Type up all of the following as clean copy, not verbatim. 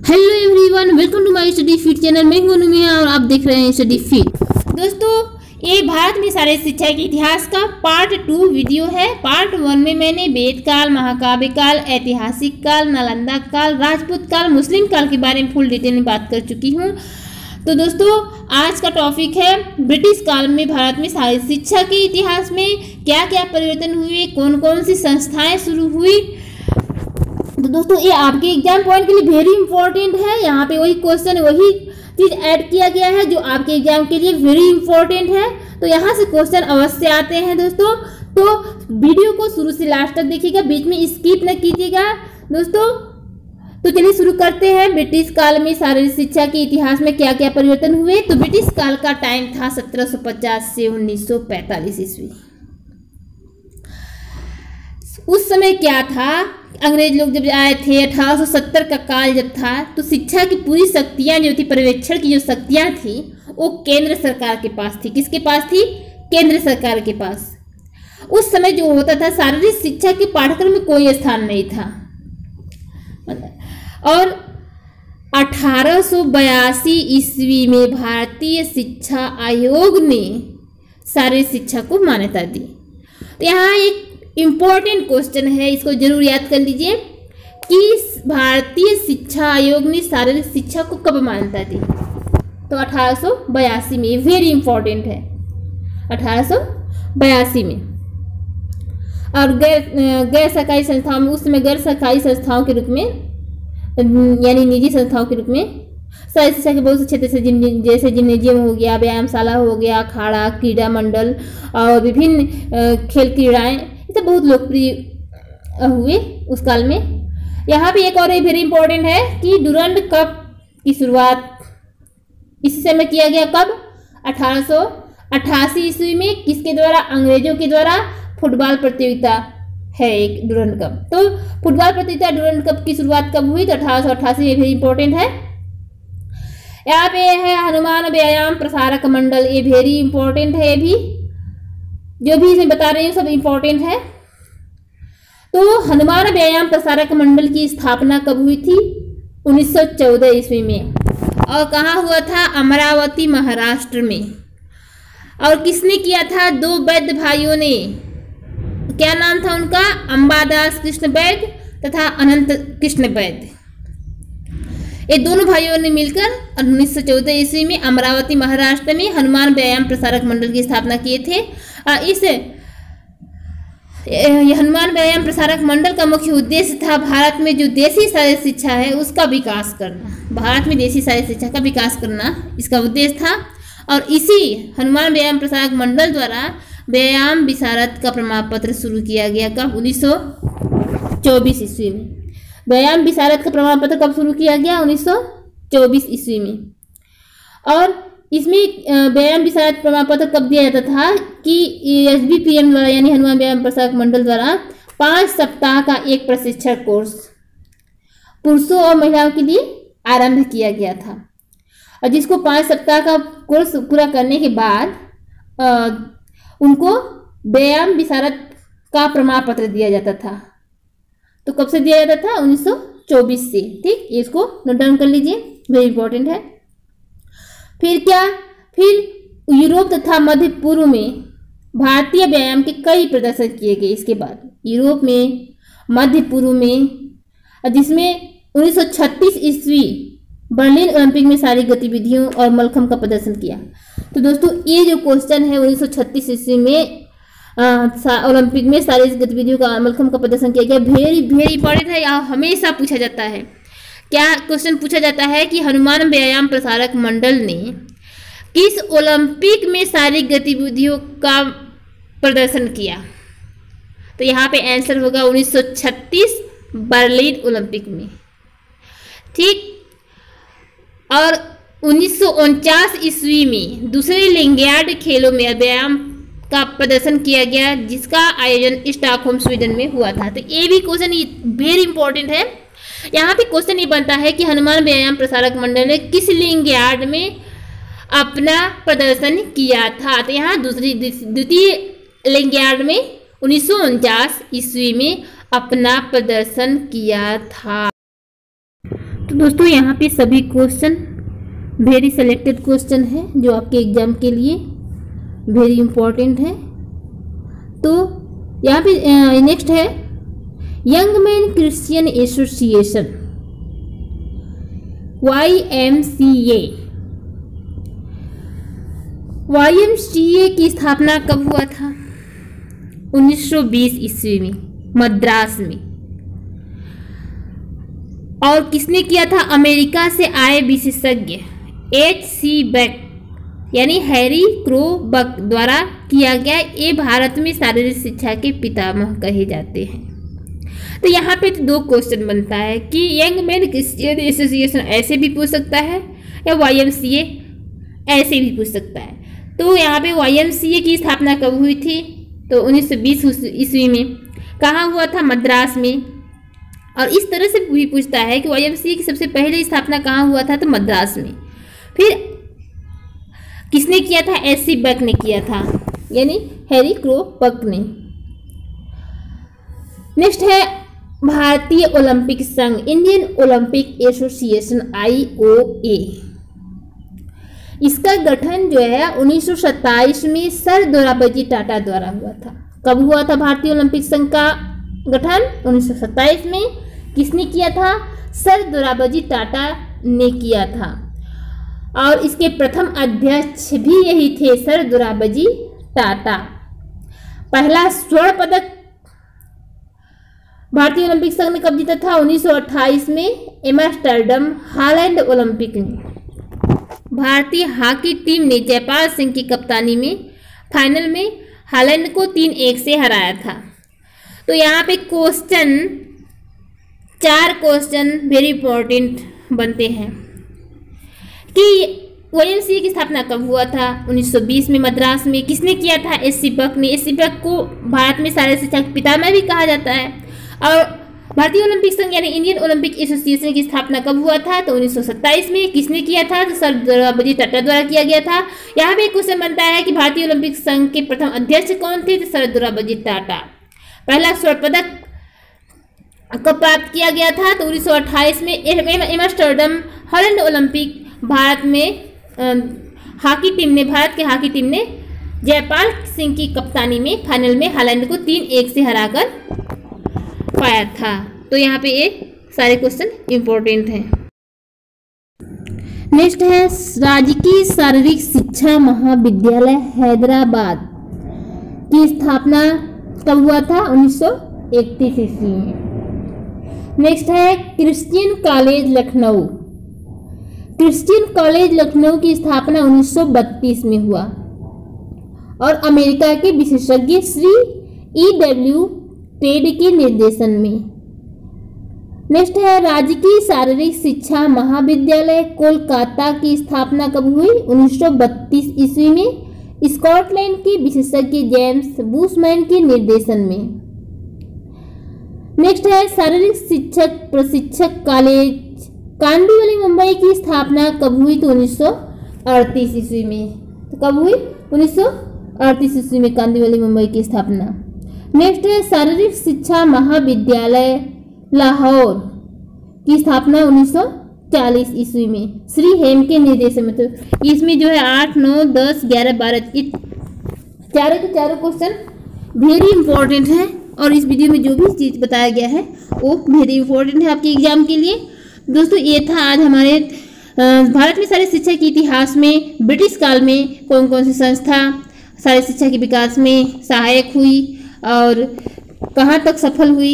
Hello everyone, welcome to my study feed channel. मैं हूं अनुमिया और आप देख रहे हैं स्टडी फीड। दोस्तों, ये भारत में शारदीय शिक्षा के इतिहास का पार्ट 2 वीडियो है। पार्ट 1 में मैंने वेद काल, महाकाव्य काल, ऐतिहासिक काल, नालंदा काल, राजपूत काल, मुस्लिम काल के बारे में फुल डिटेल में बात कर चुकी हूँ। तो दोस्तों, आज का टॉपिक है ब्रिटिश काल में भारत में शारदीय शिक्षा के इतिहास में क्या क्या परिवर्तन हुए, कौन कौन सी संस्थाएं शुरू हुई। तो दोस्तों, ये आपके एग्जाम पॉइंट के लिए वेरी इंपॉर्टेंट है। यहाँ पे वही क्वेश्चन, वही चीज ऐड किया गया है जो आपके एग्जाम के लिए वेरी इंपॉर्टेंट है। तो यहाँ से क्वेश्चन अवश्य आते हैं दोस्तों। तो वीडियो को शुरू से लास्ट तक देखिएगा, बीच में स्किप न कीजिएगा दोस्तों। तो चलिए शुरू करते हैं। ब्रिटिश काल में शारदीय शिक्षा के इतिहास में क्या क्या परिवर्तन हुए। तो ब्रिटिश काल का टाइम था 1750 से 1945 ईस्वी। उस समय क्या था, अंग्रेज लोग जब आए थे, 1870 का काल जब था, तो शिक्षा की पूरी शक्तियां जो थी, पर्यवेक्षण की जो शक्तियां थी, वो केंद्र सरकार के पास थी। किसके पास थी? केंद्र सरकार के पास। उस समय जो होता था, शारीरिक शिक्षा के पाठ्यक्रम में कोई स्थान नहीं था। और 1882 ईस्वी में भारतीय शिक्षा आयोग ने शारीरिक शिक्षा को मान्यता दी। तो यहाँ एक इम्पोर्टेंट क्वेश्चन है, इसको जरूर याद कर लीजिए कि भारतीय शिक्षा आयोग ने शारीरिक शिक्षा को कब मान्यता दी। तो 1882 में, वेरी इंपॉर्टेंट है, 1882 में। और गैर सरकारी संस्थाओं में, उस समय गैर सरकारी संस्थाओं के रूप में, यानी निजी संस्थाओं के रूप में शारीरिक शिक्षा के बहुत से क्षेत्र से, जैसे जिम्नेजियम हो गया, व्यायामशाला हो गया, अखाड़ा, क्रीड़ा मंडल और विभिन्न खेल क्रीड़ाएं, ये बहुत लोकप्रिय हुए उस काल में। यहाँ पे एक और वेरी इंपॉर्टेंट है कि डुरंड कप की शुरुआत इस समय किया गया। कब? 1888 ईस्वी में। किसके द्वारा? अंग्रेजों के द्वारा। फुटबॉल प्रतियोगिता है एक डुरंड कप। तो फुटबॉल प्रतियोगिता डुरंड कप की शुरुआत कब हुई? तो 1888। ये वेरी इंपॉर्टेंट है। यहाँ पे है हनुमान व्यायाम प्रसारक मंडल, ये वेरी इंपॉर्टेंट है। ये भी जो भी इसमें बता रही हूँ सब इंपॉर्टेंट है। तो हनुमान व्यायाम प्रसारक मंडल की स्थापना कब हुई थी? 1914 ईस्वी में। और कहाँ हुआ था? अमरावती, महाराष्ट्र में। और किसने किया था? 2 वैद्य भाइयों ने। क्या नाम था उनका? अंबादास कृष्ण वैद्य तथा अनंत कृष्ण वैद्य। ये दोनों भाइयों ने मिलकर 1914 ईस्वी में अमरावती, महाराष्ट्र में हनुमान व्यायाम प्रसारक मंडल की स्थापना किए थे। इस हनुमान व्यायाम प्रसारक मंडल का मुख्य उद्देश्य था भारत में जो देसी शारीरिक शिक्षा है उसका विकास करना। भारत में देसी शारीरिक शिक्षा का विकास करना इसका उद्देश्य था। और इसी हनुमान व्यायाम प्रसारक मंडल द्वारा व्यायाम विशारद का प्रमाण पत्र शुरू किया गया। कब? 1924 ईस्वी में। व्यायाम विशारद का प्रमाण पत्र कब शुरू किया गया? 1924 ईस्वी में। और इसमें व्यायाम विशारद प्रमाण पत्र कब दिया जाता था कि SBPM द्वारा, यानी हनुमान व्यायाम प्रसारक मंडल द्वारा 5 सप्ताह का एक प्रशिक्षण कोर्स पुरुषों और महिलाओं के लिए आरंभ किया गया था। और जिसको 5 सप्ताह का कोर्स पूरा करने के बाद उनको व्यायाम विशारद का प्रमाण पत्र दिया जाता था। तो कब से दिया जाता था? 1924 से। ठीक, इसको नोट डाउन कर लीजिए, वेरी इंपॉर्टेंट है। फिर क्या? फिर यूरोप तथा मध्य पूर्व में भारतीय व्यायाम के कई प्रदर्शन किए गए। इसके बाद यूरोप में, मध्य पूर्व में, जिसमें 1936 ईस्वी बर्लिन ओलंपिक में सारी गतिविधियों और मलखम्ब का प्रदर्शन किया। तो दोस्तों, ये जो क्वेश्चन है 1936 ईस्वी में ओलंपिक में सारी गतिविधियों का मलखम्ब का प्रदर्शन किया गया, वेरी वेरी इंपॉर्टेंट है। यहाँ हमेशा पूछा जाता है, क्या क्वेश्चन पूछा जाता है कि हनुमान व्यायाम प्रसारक मंडल ने किस ओलंपिक में शारीरिक गतिविधियों का प्रदर्शन किया? तो यहाँ पे आंसर होगा 1936 बर्लिन ओलंपिक में। ठीक। और 1949 ईस्वी में दूसरे ओलंपियाड खेलों में व्यायाम का प्रदर्शन किया गया, जिसका आयोजन स्टॉकहोम, स्वीडन में हुआ था। तो ये भी क्वेश्चन वेरी इंपॉर्टेंट है। यहाँ पे क्वेश्चन ये बनता है कि हनुमान व्यायाम प्रसारक मंडल ने किस ओलंपियाड में अपना प्रदर्शन किया था? तो यहाँ द्वितीय ओलंपियाड में 1949 ईस्वी में अपना प्रदर्शन किया था। तो दोस्तों यहाँ पे सभी क्वेश्चन वेरी सेलेक्टेड क्वेश्चन है जो आपके एग्जाम के लिए वेरी इंपॉर्टेंट है। तो यहाँ पे नेक्स्ट है young man Christian association YMCA। YMCA की स्थापना कब हुआ था? 1920 ईस्वी में मद्रास में। और किसने किया था? अमेरिका से आए विशेषज्ञ H.C. बेक यानी हैरी क्रो बक द्वारा किया गया। ये भारत में शारीरिक शिक्षा के पितामह कहे जाते हैं। तो यहाँ पे तो दो क्वेश्चन बनता है कि यंग मैन क्रिश्चियन एसोसिएशन ऐसे भी पूछ सकता है या YMCA ऐसे भी पूछ सकता है। तो यहाँ पे YMCA की स्थापना कब हुई थी? तो 1920 ईस्वी में। कहाँ हुआ था? मद्रास में। और इस तरह से भी पूछता है कि YMCA की सबसे पहले स्थापना कहाँ हुआ था? तो मद्रास में। फिर किसने किया था? H.C. बेक ने किया था, यानी हैरी क्रो बक ने। नेक्स्ट है भारतीय ओलंपिक संघ इंडियन ओलंपिक एसोसिएशन IOA। इसका गठन जो है 1927 में सर दोराबजी टाटा द्वारा हुआ था। कब हुआ था भारतीय ओलंपिक संघ का गठन? 1927 में। किसने किया था? सर दोराबजी टाटा ने किया था। और इसके प्रथम अध्यक्ष भी यही थे, सर दोराबजी टाटा। पहला स्वर्ण पदक भारतीय ओलंपिक संघ ने कब जीता था? 1928 में एम्स्टर्डम हालैंड ओलंपिक में। भारतीय हॉकी टीम ने जयपाल सिंह की कप्तानी में फाइनल में हालैंड को 3-1 से हराया था। तो यहाँ पे क्वेश्चन 4 क्वेश्चन वेरी इंपॉर्टेंट बनते हैं कि YMCA की स्थापना कब हुआ था? 1920 में मद्रास में। किसने किया था? H.C. बेक ने। H.C. बेक को भारत में शारीरिक शिक्षा के पितामह भी कहा जाता है। और भारतीय ओलंपिक संघ यानी इंडियन ओलंपिक एसोसिएशन की स्थापना कब हुआ था? तो 1927 में। किसने किया था? तो सर दोराबजी टाटा द्वारा किया गया था। यहाँ पे क्वेश्चन बनता है कि भारतीय ओलंपिक संघ के प्रथम अध्यक्ष कौन थे? तो सर दोराबजी टाटा। पहला स्वर्ण पदक कब प्राप्त किया गया था? तो 1928 में एम्स्टर्डम हालैंड ओलंपिक। भारत की हॉकी टीम ने जयपाल सिंह की कप्तानी में फाइनल में हालैंड को 3-1 से हराकर पाया था। तो यहाँ पे ये सारे क्वेश्चन इंपॉर्टेंट हैं। नेक्स्ट है राजकीय शारीरिक शिक्षा महाविद्यालय हैदराबाद की स्थापना कब हुआ था? 1931 ईस्वी में। नेक्स्ट है Christian college Lucknow. Christian college Lucknow की स्थापना 1932 में हुआ और अमेरिका के विशेषज्ञ श्री E.W. टेड के निर्देशन में। नेक्स्ट है राजकीय शारीरिक शिक्षा महाविद्यालय कोलकाता की स्थापना कब हुई? 1932 ईस्वी में स्कॉटलैंड के विशेषज्ञ जेम्स बुशमैन के निर्देशन में। नेक्स्ट है शारीरिक शिक्षक प्रशिक्षक कॉलेज कांदिवली मुंबई की स्थापना कब हुई? तो 1938 ईस्वी में। तो कब हुई? 1938 ईस्वी में कांदिवली मुंबई की स्थापना। नेक्स्ट है शारीरिक शिक्षा महाविद्यालय लाहौर की स्थापना 1940 ईस्वी में श्री हेम के निर्देशन में। तो इसमें जो है 8, 9, 10, 11, 12 चारों के चारों क्वेश्चन वेरी इंपॉर्टेंट है। और इस वीडियो में जो भी चीज़ बताया गया है वो वेरी इंपॉर्टेंट है आपके एग्जाम के लिए। दोस्तों ये था आज हमारे भारत में शारीरिक शिक्षा के इतिहास में ब्रिटिश काल में कौन कौन सी संस्था शारीरिक शिक्षा के विकास में सहायक हुई और कहाँ तक सफल हुई,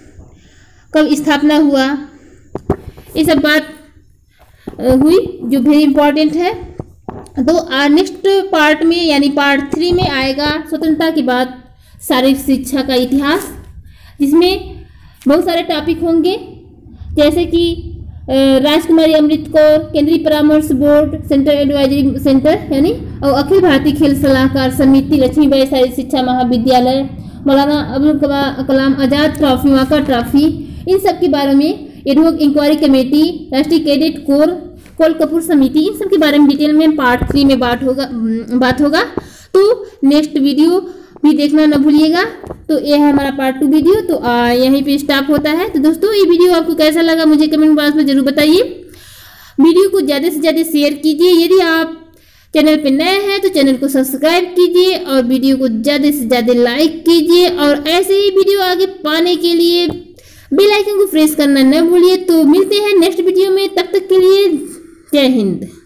कब स्थापना हुआ, ये सब बात हुई जो वेरी इंपॉर्टेंट है। तो नेक्स्ट पार्ट में यानी पार्ट 3 में आएगा स्वतंत्रता के बाद शारीरिक शिक्षा का इतिहास, जिसमें बहुत सारे टॉपिक होंगे जैसे कि राजकुमारी अमृत कौर, केंद्रीय परामर्श बोर्ड, सेंट्रल एडवाइजरी सेंटर यानी और अखिल भारतीय खेल सलाहकार समिति, लक्ष्मीबाई शारीरिक शिक्षा महाविद्यालय, मौलाना अब्दुल कलाम आजाद ट्रॉफी, वाका ट्रॉफी, इन सब के बारे में एडवोक इंक्वायरी कमेटी, राष्ट्रीय कैडेट कोर, कोल कपूर समिति, इन सब के बारे में डिटेल में पार्ट 3 में बात होगा। तो नेक्स्ट वीडियो भी देखना न भूलिएगा। तो ये है हमारा पार्ट 2 वीडियो, तो यहीं पे स्टॉप होता है। तो दोस्तों ये वीडियो आपको कैसा लगा मुझे कमेंट बॉक्स में जरूर बताइए। वीडियो को ज़्यादा से ज़्यादा शेयर कीजिए। यदि आप चैनल पे नए हैं तो चैनल को सब्सक्राइब कीजिए और वीडियो को ज़्यादा से ज़्यादा लाइक कीजिए। और ऐसे ही वीडियो आगे पाने के लिए बेल आइकन को प्रेस करना न भूलिए। तो मिलते हैं नेक्स्ट वीडियो में, तब तक के लिए जय हिंद।